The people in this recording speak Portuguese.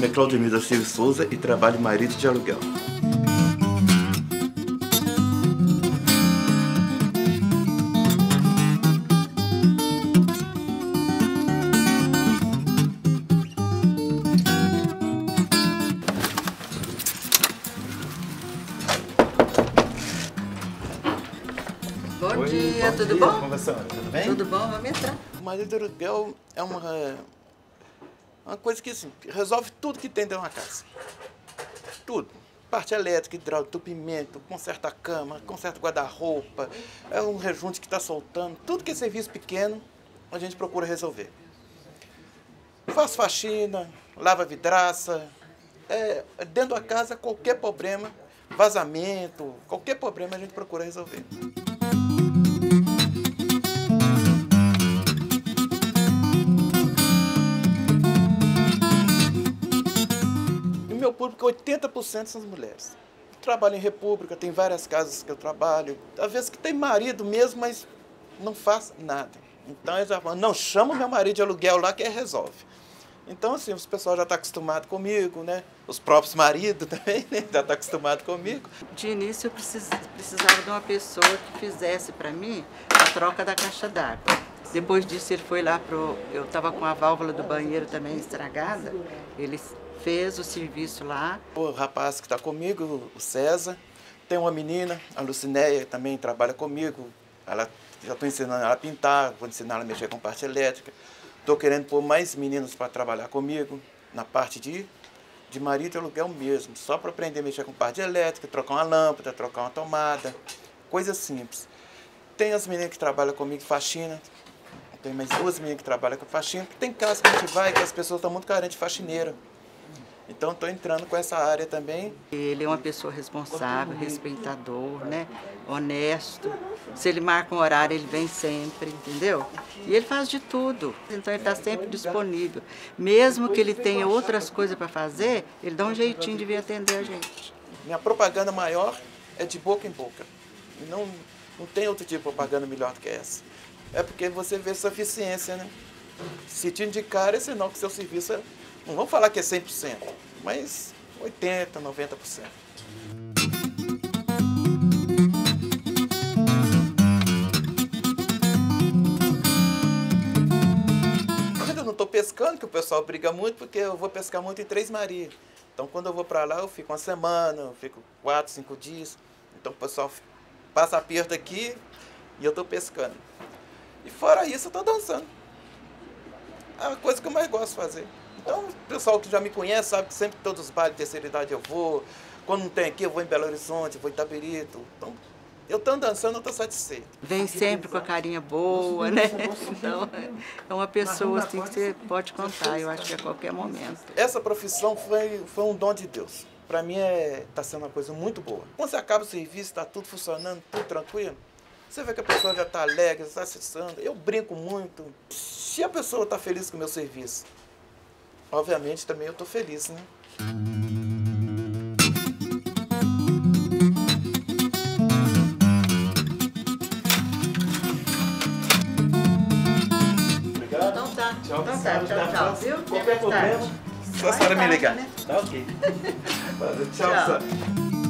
nome é Claudemir da Silva Souza e trabalho em marido de aluguel. Bom dia, tudo bom? Como você anda? Tudo bem? Tudo bom, vamos entrar. O marido de aluguel é uma coisa que assim, resolve tudo que tem dentro de uma casa. Tudo. Parte elétrica, hidráulica, entupimento, conserta a cama, conserta o guarda-roupa, é um rejunte que está soltando. Tudo que é serviço pequeno, a gente procura resolver. Faz faxina, lava vidraça. Dentro da casa, qualquer problema, vazamento, qualquer problema a gente procura resolver. Meu público, 80% são as mulheres. Eu trabalho em república, tem várias casas que eu trabalho. Às vezes que tem marido mesmo, mas não faz nada. Então eu já falo, não, chama o meu marido de aluguel lá que ele resolve. Então assim, o pessoal já está acostumado comigo, né? Os próprios maridos também, né? Já estão acostumados comigo. De início eu precisava de uma pessoa que fizesse para mim a troca da caixa d'água. Depois disso ele foi lá eu estava com a válvula do banheiro também estragada, ele fez o serviço lá. O rapaz que está comigo, o César, tem uma menina, a Lucinéia, também trabalha comigo. Já estou ensinando ela a pintar, vou ensinar ela a mexer com parte elétrica. Estou querendo pôr mais meninos para trabalhar comigo, na parte de marido e aluguel mesmo, só para aprender a mexer com parte elétrica, trocar uma lâmpada, trocar uma tomada, coisa simples. Tem as meninas que trabalham comigo, faxina. Tem mais 2 meninas que trabalham com faxina, porque tem casa que a gente vai que as pessoas estão muito carentes de faxineira. Então, estou entrando com essa área também. Ele é uma pessoa responsável, respeitador, né? Honesto. Se ele marca um horário, ele vem sempre, entendeu? E ele faz de tudo. Então, ele está sempre disponível. Mesmo que ele tenha outras coisas para fazer, ele dá um jeitinho de vir atender a gente. Minha propaganda maior é de boca em boca. Não tem outro tipo de propaganda melhor do que essa. É porque você vê sua eficiência, né? Se te indicar, é sinal que seu serviço não vamos falar que é 100%, mas 80%, 90%. Eu não estou pescando, que o pessoal briga muito, porque eu vou pescar muito em Três Marias. Então, quando eu vou para lá, eu fico uma semana, eu fico 4, 5 dias. Então, o pessoal passa aperto aqui e eu estou pescando. E fora isso, eu estou dançando. É a coisa que eu mais gosto de fazer. Então, o pessoal que já me conhece sabe que sempre todos os bailes de terceira idade eu vou. Quando não tem aqui, eu vou em Belo Horizonte, eu vou em Itabirito. Então, eu estando dançando, eu estou satisfeito. Vem sempre com a carinha boa, né? Então, é uma pessoa assim que você pode contar, eu acho que a qualquer momento. Essa profissão foi um dom de Deus. Para mim, está sendo uma coisa muito boa. Quando você acaba o serviço, está tudo funcionando, tudo tranquilo, você vê que a pessoa já está alegre, está acessando. Eu brinco muito. Se a pessoa está feliz com o meu serviço, obviamente também eu estou feliz, né? Obrigado. Então tá. Tchau, Então tá, tchau, viu? Qualquer problema, só a senhora me ligar. Tá ok. Tchau, tchau.